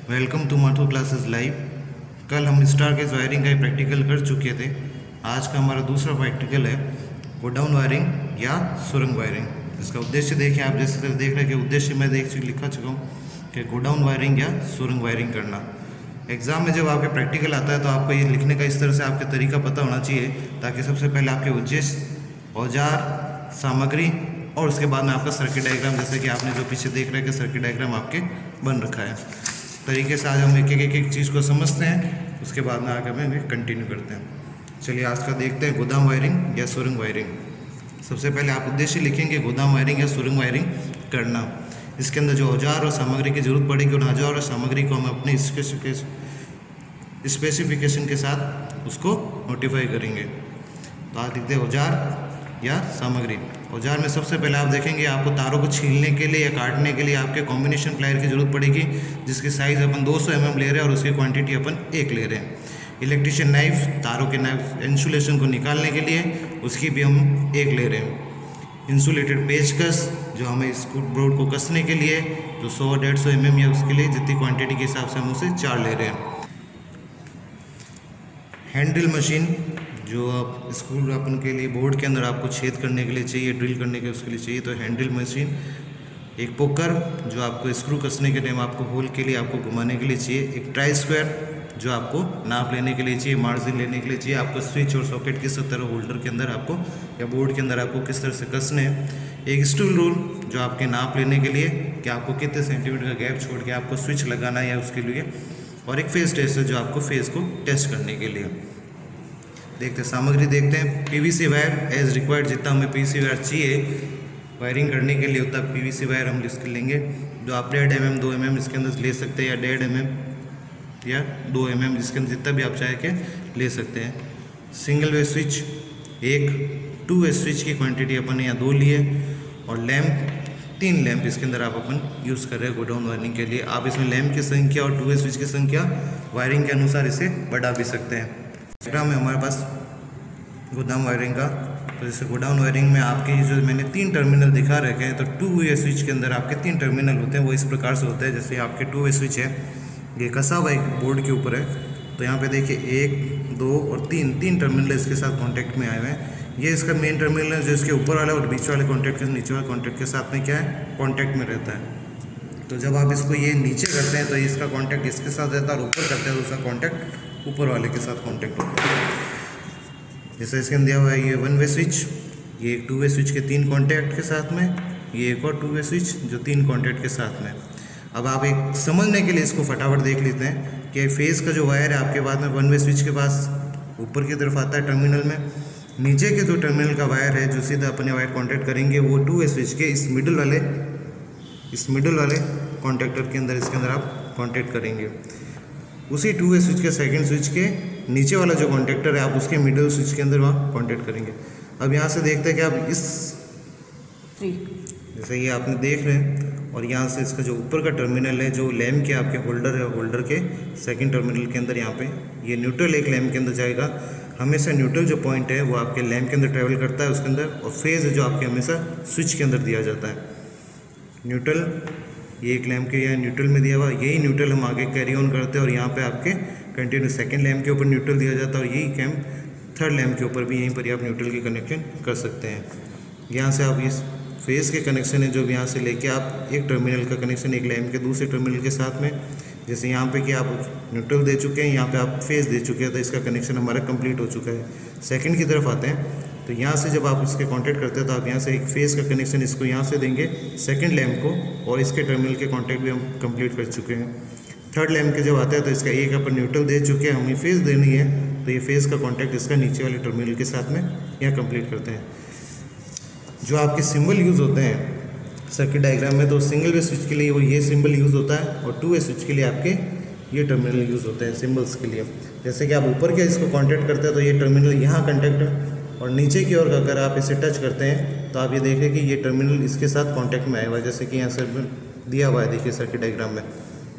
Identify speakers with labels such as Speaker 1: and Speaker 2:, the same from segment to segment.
Speaker 1: Welcome to Mathur classes live. कल हम staircase wiring का प्रैक्टिकल कर चुके थे। आज का हमारा दूसरा प्रैक्टिकल है गोडाउन वायरिंग या सुरंग वायरिंग। इसका उद्देश्य देखिए, आप जैसे देख रहे हैं कि उद्देश्य मैं लिखा चुका हूँ कि गोडाउन वायरिंग या सुरंग वायरिंग करना। एग्ज़ाम में जब आपके प्रैक्टिकल आता है तो आपको ये लिखने का इस तरह से आपके तरीका पता होना चाहिए, ताकि सबसे पहले आपके उद्देश्य, औजार, सामग्री और उसके बाद में आपका सर्किट डायग्राम, जैसे कि आपने जो पीछे देख रहे हैं कि सर्किट डायग्राम आपके बन रखा है। तरीके से आज हम एक चीज़ को समझते हैं, उसके बाद में आगे हमें कंटिन्यू करते हैं। चलिए आज का देखते हैं गोदाम वायरिंग या सुरंग वायरिंग। सबसे पहले आप उद्देश्य लिखेंगे गोदाम वायरिंग या सुरंग वायरिंग करना। इसके अंदर जो औजार और सामग्री की जरूरत पड़ेगी, उन औजार और सामग्री को हम अपने स्पेसिफिकेशन के साथ उसको नोटिफाई करेंगे। तो आज लिखते हैं औजार या सामग्री। औजार में सबसे पहले आप देखेंगे आपको तारों को छीलने के लिए या काटने के लिए आपके कॉम्बिनेशन प्लायर की जरूरत पड़ेगी, जिसकी साइज़ अपन 200 mm ले रहे हैं और उसकी क्वांटिटी अपन 1 ले रहे हैं। इलेक्ट्रिशियन नाइफ, तारों के नाइफ इंसुलेशन को निकालने के लिए, उसकी भी हम 1 ले रहे हैं। इंसुलेटेड पेचकस, जो हमें स्क्रू बोर्ड को कसने के लिए, जो 100-150 mm या उसके लिए जितनी क्वान्टिटी के हिसाब से हम उसे 4 ले रहे हैं। हैंडल मशीन, जो आप स्क्रू अपन के लिए बोर्ड के अंदर आपको छेद करने के लिए चाहिए, ड्रिल करने के उसके लिए चाहिए, तो हैंडल मशीन। एक पोकर, जो आपको स्क्रू कसने के टाइम आपको होल के लिए आपको घुमाने के लिए चाहिए। एक ट्राई स्क्वायर, जो आपको नाप लेने के लिए चाहिए, मार्जिन लेने के लिए चाहिए। आपको स्विच और सॉकेट किस तरह होल्डर के अंदर आपको या बोर्ड के अंदर आपको किस तरह से कसने हैं। एक स्टूल रूल, जो आपके नाप लेने के लिए कि आपको कितने सेंटीमीटर का गैप छोड़ के आपको स्विच लगाना है या उसके लिए। और एक फेस टेस्टर, जो आपको फेस को टेस्ट करने के लिए। देखते हैं सामग्री, देखते हैं। पीवीसी वायर एज रिक्वायर्ड, जितना हमें पीवीसी वायर चाहिए वायरिंग करने के लिए उतना पीवीसी वायर हम इसके लेंगे। जो आप 1.5 mm 2 mm इसके अंदर ले सकते हैं, या 1.5 mm या 2 mm, जिसके अंदर जितना भी आप चाहे के ले सकते हैं। सिंगल वे स्विच, एक 2 वे स्विच की क्वांटिटी अपन यहाँ 2 लिए। और लैंप, 3 लैंप इसके अंदर आप अपन यूज़ कर रहे हैं गोडाउन वायरिंग के लिए। आप इसमें लैंप की संख्या और 2 वे स्विच की संख्या वायरिंग के अनुसार इसे बढ़ा भी सकते हैं। डायग्राम है हमारे पास गोदाम वायरिंग का। तो जैसे गोडाउन वायरिंग में आपके जो मैंने 3 टर्मिनल दिखा रखे हैं, तो 2 वे स्विच के अंदर आपके 3 टर्मिनल होते हैं। वो इस प्रकार से होते हैं, जैसे आपके 2 वे स्विच है, ये कसा हुआ एक बोर्ड के ऊपर है। तो यहाँ पे देखिए 1, 2 और 3 टर्मिनल इसके साथ कॉन्टैक्ट में आए हुए हैं। ये इसका मेन टर्मिनल है, जो इसके ऊपर वाला और बीच वाले कॉन्टैक्ट के नीचे वाले कॉन्टैक्ट के साथ में क्या है, कॉन्टैक्ट में रहता है। तो जब आप इसको ये नीचे करते हैं तो इसका कॉन्टैक्ट इसके साथ रहता है, और ऊपर करते हैं तो उसका कॉन्टैक्ट ऊपर वाले के साथ कॉन्टैक्ट होता है। जैसे इसके अंदर दिया हुआ है ये 1 वे स्विच, ये एक 2 वे स्विच के 3 कॉन्टैक्ट के साथ में, ये एक और 2 वे स्विच जो 3 कॉन्टैक्ट के साथ में। अब आप एक समझने के लिए इसको फटाफट देख लेते हैं कि फेज़ का जो वायर है आपके बाद में 1 वे स्विच के पास ऊपर की तरफ आता है टर्मिनल में। नीचे के जो टर्मिनल का वायर है, जो सीधा अपने वायर कॉन्टैक्ट करेंगे, वो 2 वे स्विच के इस मिडल वाले कॉन्टैक्टर के अंदर, इसके अंदर आप कॉन्टैक्ट करेंगे। उसी 2 वे स्विच के सेकंड स्विच के नीचे वाला जो कॉन्टैक्टर है, आप उसके मिडल स्विच के अंदर वहाँ कॉन्टैक्ट करेंगे। अब यहाँ से देखते हैं कि आप इस जैसे ये आपने देख रहे हैं, और यहाँ से इसका जो ऊपर का टर्मिनल है, जो लैम्प के आपके होल्डर है, होल्डर के सेकंड टर्मिनल के अंदर यहाँ पे ये न्यूट्रल एक लैम्प के अंदर जाएगा। हमेशा न्यूट्रल जो पॉइंट है वो आपके लैम्प के अंदर ट्रेवल करता है उसके अंदर, और फेज़ जो आपके हमेशा स्विच के अंदर दिया जाता है। न्यूट्रल, ये एक लैम्प के यहाँ न्यूट्रल में दिया हुआ, यही न्यूट्रल हम आगे कैरी ऑन करते हैं, और यहाँ पे आपके कंटिन्यू सेकंड लैम्प के ऊपर न्यूट्रल दिया जाता है, और यही कैम्प थर्ड लैम्प के ऊपर भी यहीं पर आप न्यूट्रल की कनेक्शन कर सकते हैं। यहाँ से आप इस फेज़ के कनेक्शन है, जो यहाँ से लेके आप एक टर्मिनल का कनेक्शन एक लैम्प के दूसरे टर्मिनल के साथ में, जैसे यहाँ पे कि आप न्यूट्रल दे चुके हैं, यहाँ पे आप फेज़ दे चुके हैं, तो इसका कनेक्शन हमारा कंप्लीट हो चुका है। सेकंड की तरफ आते हैं, तो यहाँ से जब आप इसके कॉन्टैक्ट करते हैं तो आप यहाँ से एक फेज़ का कनेक्शन इसको यहाँ से देंगे सेकंड लैम्प को, और इसके टर्मिनल के कॉन्टैक्ट भी हम कंप्लीट कर चुके हैं। थर्ड लैम्प के जब आता है तो इसका एक अपन न्यूट्रल दे चुके हैं, हमें फेज़ देनी है, तो ये फेज़ का कॉन्टैक्ट इसका नीचे वाले टर्मिनल के साथ में यहाँ कंप्लीट करते हैं। जो आपके सिंबल यूज़ होते हैं सर्किट डायग्राम में, तो सिंगल वे स्विच के लिए वो ये सिंबल यूज़ होता है, और 2 वे स्विच के लिए आपके ये टर्मिनल यूज़ होते हैं सिंबल्स के लिए। जैसे कि आप ऊपर के इसको कॉन्टैक्ट करते हैं तो ये टर्मिनल यहाँ कॉन्टैक्ट, और नीचे की ओर अगर आप इसे टच करते हैं तो आप ये देखें कि ये टर्मिनल इसके साथ कॉन्टैक्ट में आया हुआ है, जैसे कि यहाँ से दिया हुआ है, देखिए सर्किट डायग्राम में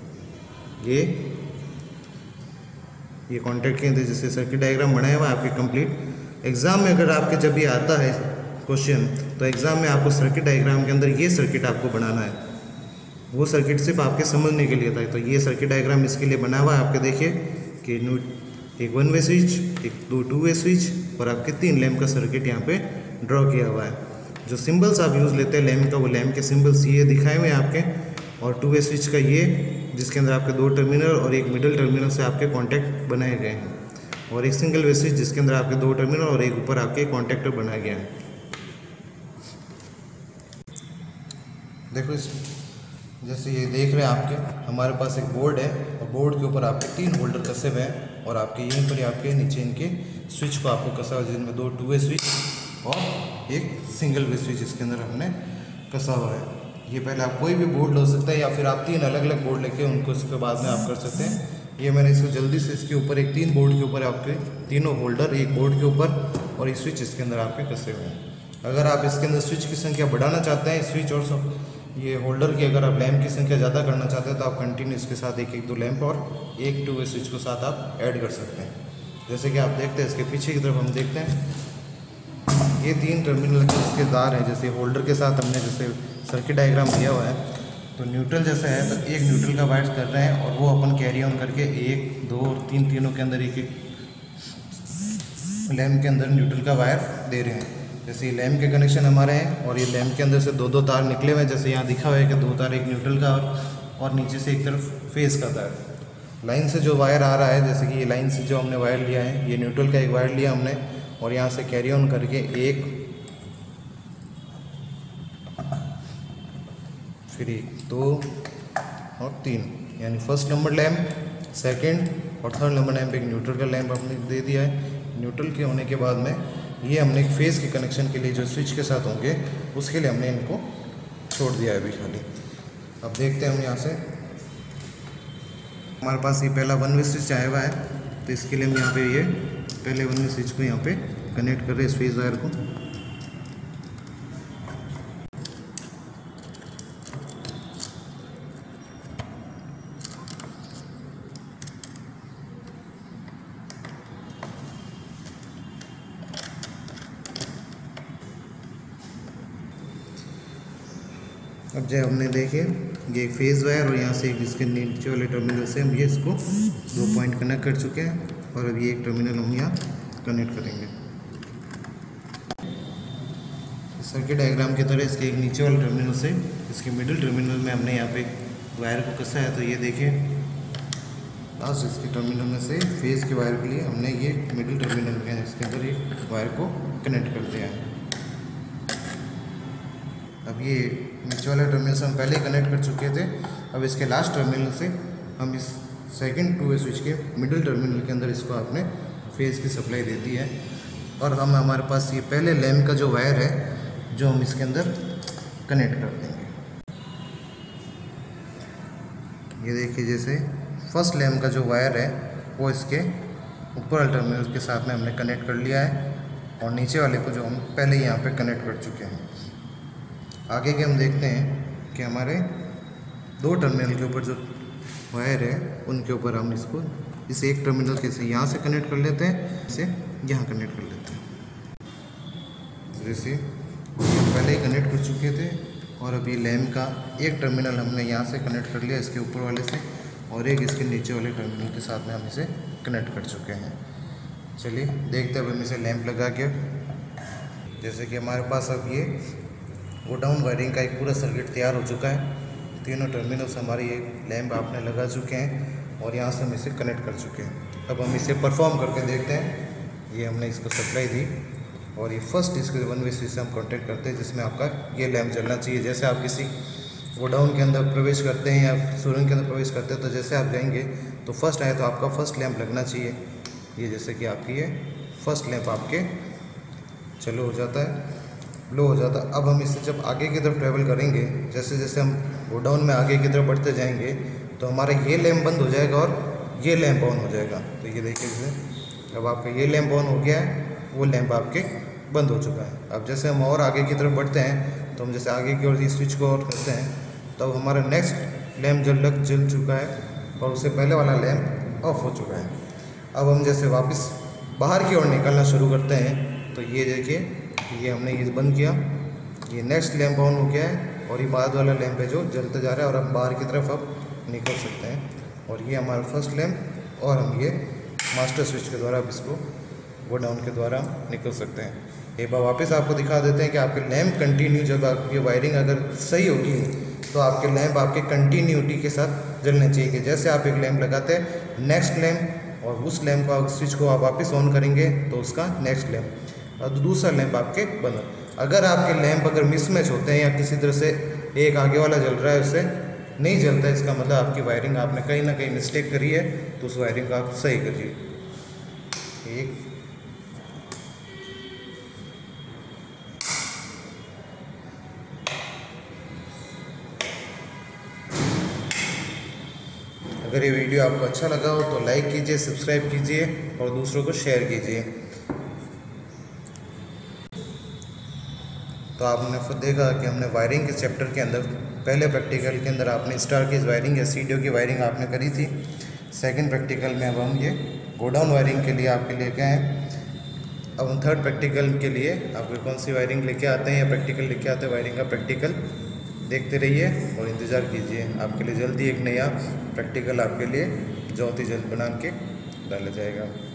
Speaker 1: ये कॉन्टैक्ट के अंदर जैसे सर्किट डायग्राम बनाया हुआ है आपके कंप्लीट। एग्ज़ाम में अगर आपके जब ये आता है क्वेश्चन, तो एग्ज़ाम में आपको सर्किट डायग्राम के अंदर ये सर्किट आपको बनाना है। वो सर्किट सिर्फ आपके समझने के लिए था। तो ये सर्किट डायग्राम इसके लिए बना हुआ है। आपके देखिए कि एक 1 वे स्विच, एक 2 वे स्विच और आपके 3 लैम्प का सर्किट यहाँ पे ड्रॉ किया हुआ है। जो सिंबल्स आप यूज़ लेते हैं लैम्प का, वो लैम्प के सिंबल्स ये दिखाए हुए हैं आपके, और 2 वे स्विच का ये, जिसके अंदर आपके 2 टर्मिनल और एक मिडल टर्मिनल से आपके कॉन्टैक्ट बनाए गए हैं, और एक सिंगल वे स्विच जिसके अंदर आपके 2 टर्मिनल और एक ऊपर आपके कॉन्टैक्टर बनाया गया है। देखो इस जैसे ये देख रहे हैं आपके, हमारे पास एक बोर्ड है और बोर्ड के ऊपर आपके 3 होल्डर कसे हुए हैं, और आपके यहीं पर आपके नीचे इनके स्विच को आपको कसा हुआ है, जिनमें 2 वे स्विच और एक सिंगल वे स्विच इसके अंदर हमने कसा हुआ है। ये पहले आप कोई भी बोर्ड लो सकते हैं, या फिर आप 3 अलग अलग बोर्ड लेके उनको इसके बाद में आप कर सकते हैं। ये मैंने इसको जल्दी से इसके ऊपर एक 3 बोर्ड के ऊपर आपके तीनों होल्डर एक बोर्ड के ऊपर और एक स्विच इसके अंदर आपके कसे हुए हैं। अगर आप इसके अंदर स्विच की संख्या बढ़ाना चाहते हैं, स्विच और सब ये होल्डर की, अगर आप लैम्प की संख्या ज़्यादा करना चाहते हैं, तो आप कंटिन्यू इसके साथ एक 2 लैम्प और एक 2 वे स्विच को साथ आप ऐड कर सकते हैं। जैसे कि आप देखते हैं इसके पीछे की तरफ हम देखते हैं, ये 3 टर्मिनल के इसके तार हैं। जैसे होल्डर के साथ हमने जैसे सर्किट डायग्राम दिया हुआ है, तो न्यूट्रल जैसा है, तो एक न्यूट्रल का वायर कर रहे हैं और वो अपन कैरी ऑन करके 1, 2 और 3 तीनों के अंदर एक लैम्प के अंदर न्यूट्रल का वायर दे रहे हैं। जैसे ये लैम्प के कनेक्शन हमारे हैं, और ये लैम्प के अंदर से 2 तार निकले हुए हैं। जैसे यहाँ दिखा हुआ है कि 2 तार, एक न्यूट्रल का और नीचे से एक तरफ फेस का तार। लाइन से जो वायर आ रहा है, जैसे कि ये लाइन से जो हमने वायर लिया है, ये न्यूट्रल का एक वायर लिया हमने, और यहाँ से कैरी ऑन करके 1, फिर 1, 2 और 3, यानी फर्स्ट नंबर लैम्प, सेकंड और थर्ड नंबर लैम्प एक न्यूट्रल का लैम्प हमने दे दिया है। न्यूट्रल के होने के बाद में ये हमने एक फेस के कनेक्शन के लिए जो स्विच के साथ होंगे, उसके लिए हमने इनको छोड़ दिया है अभी खाली। अब देखते हैं हम यहाँ से, हमारे पास ये पहला 1 वे स्विच आया हुआ है, तो इसके लिए हम यहाँ पे ये पहले 1 वे स्विच को यहाँ पे कनेक्ट कर रहे हैं इस फेस वायर को। अब जब हमने देखे ये एक फेज वायर और यहाँ से एक इसके नीचे वाले टर्मिनल से हम ये इसको 2 पॉइंट कनेक्ट कर चुके हैं, और अब ये एक टर्मिनल हम यहाँ कनेक्ट करेंगे। सर्किट डायग्राम की तरह इसके एक नीचे वाले टर्मिनल से इसके मिडिल टर्मिनल में हमने यहाँ पे वायर को कसा है। तो ये देखिए लास्ट इसके टर्मिनल में से फेज के वायर के लिए हमने ये मिडिल टर्मिनल में इसके अंदर एक वायर को कनेक्ट कर दिया है। अब ये नीचे वाले टर्मिनल से हम पहले ही कनेक्ट कर चुके थे। अब इसके लास्ट टर्मिनल से हम इस सेकंड 2 वे स्विच के मिडिल टर्मिनल के अंदर इसको आपने फेज की सप्लाई दे दी है, और हम हमारे पास ये पहले लैम्प का जो वायर है जो हम इसके अंदर कनेक्ट कर देंगे। ये देखिए जैसे फर्स्ट लैम्प का जो वायर है वो इसके ऊपर वाले टर्मिनल के साथ में हमने कनेक्ट कर लिया है, और नीचे वाले को जो हम पहले ही यहाँ पे कनेक्ट कर चुके हैं। आगे के हम देखते हैं कि हमारे 2 टर्मिनल के ऊपर जो वायर है उनके ऊपर हम इसको इस एक टर्मिनल के से यहाँ से कनेक्ट कर लेते हैं, इसे यहाँ कनेक्ट कर लेते हैं। जैसे हम पहले ही कनेक्ट कर चुके थे, और अभी लैम्प का एक टर्मिनल हमने यहाँ से कनेक्ट कर लिया इसके ऊपर वाले से, और एक इसके नीचे वाले टर्मिनल के साथ में हम इसे कनेक्ट कर चुके हैं। चलिए देखते हैं अब हम इसे लैम्प लगा के। जैसे कि हमारे पास अब ये गोडाउन वायरिंग का एक पूरा सर्किट तैयार हो चुका है। तीनों टर्मिनल्स हमारे ये लैम्प आपने लगा चुके हैं, और यहाँ से हम इसे कनेक्ट कर चुके हैं। अब हम इसे परफॉर्म करके देखते हैं। ये हमने इसको सप्लाई दी, और ये फर्स्ट इसके 1 वे स्विच से हम कॉन्टैक्ट करते हैं, जिसमें आपका ये लैम्प जलना चाहिए। जैसे आप किसी गोडाउन के अंदर प्रवेश करते हैं या शोरूम के अंदर प्रवेश करते हैं, तो जैसे आप जाएंगे तो फर्स्ट आए तो आपका फर्स्ट लैम्प लगना चाहिए। ये जैसे कि आपकी ये फर्स्ट लैम्प आपके चालू हो जाता है, लो हो जाता है। अब हम इससे जब आगे की तरफ ट्रैवल करेंगे, जैसे जैसे हम गोडाउन में आगे की तरफ बढ़ते जाएंगे, तो हमारा ये लैम्प बंद हो जाएगा और ये लैम्प ऑन हो जाएगा। तो ये देखिए जैसे अब आपका ये लैम्प ऑन हो गया है, वो लैम्प आपके बंद हो चुका है। अब जैसे हम और आगे की तरफ बढ़ते हैं, तो हम जैसे आगे की ओर स्विच को ऑन करते हैं, तो हमारा नेक्स्ट लैम्प जल चुका है, और उससे पहले वाला लैम्प ऑफ हो चुका है। अब हम जैसे वापस बाहर की ओर निकलना शुरू करते हैं, तो ये देखिए ये हमने ये बंद किया, ये नेक्स्ट लैम्प ऑन हो गया है, और ये बाद वाला लैंप है जो जलता जा रहा है और हम बाहर की तरफ अब निकल सकते हैं। और ये हमारा फर्स्ट लैंप और हम ये मास्टर स्विच के द्वारा अब इसको गो डाउन के द्वारा निकल सकते हैं। एक बार वापस आपको दिखा देते हैं कि आपके लैंप कंटिन्यू, जब आपकी वायरिंग अगर सही होगी तो आपके लैंप आपके कंटिन्यूटी के साथ जलने चाहिए। कि जैसे आप एक लैंप लगाते हैं, नेक्स्ट लैंप और उस लैंप का स्विच को आप वापस ऑन करेंगे तो उसका नेक्स्ट लैंप और दूसरा लैंप आपके बंद। अगर आपके लैंप अगर मिसमैच होते हैं या किसी तरह से एक आगे वाला जल रहा है उससे नहीं जलता है, इसका मतलब आपकी वायरिंग आपने कहीं ना कहीं मिस्टेक करी है, तो उस वायरिंग का आप सही करिए। एक अगर ये वीडियो आपको अच्छा लगा हो तो लाइक कीजिए, सब्सक्राइब कीजिए और दूसरों को शेयर कीजिए। तो आपने खुद देखा कि हमने वायरिंग के चैप्टर के अंदर पहले प्रैक्टिकल के अंदर आपने स्टार की वायरिंग या सीडीओ की वायरिंग आपने करी थी। सेकंड प्रैक्टिकल में अब हम ये गोडाउन वायरिंग के लिए आपके लेके आए। अब हम थर्ड प्रैक्टिकल के लिए आपको कौन सी वायरिंग लेके आते हैं या प्रैक्टिकल लेके आते हैं, वायरिंग का प्रैक्टिकल देखते रहिए और इंतज़ार कीजिए। आपके लिए जल्दी एक नया प्रैक्टिकल आपके लिए बहुत ही जल्द बना के डाला जाएगा।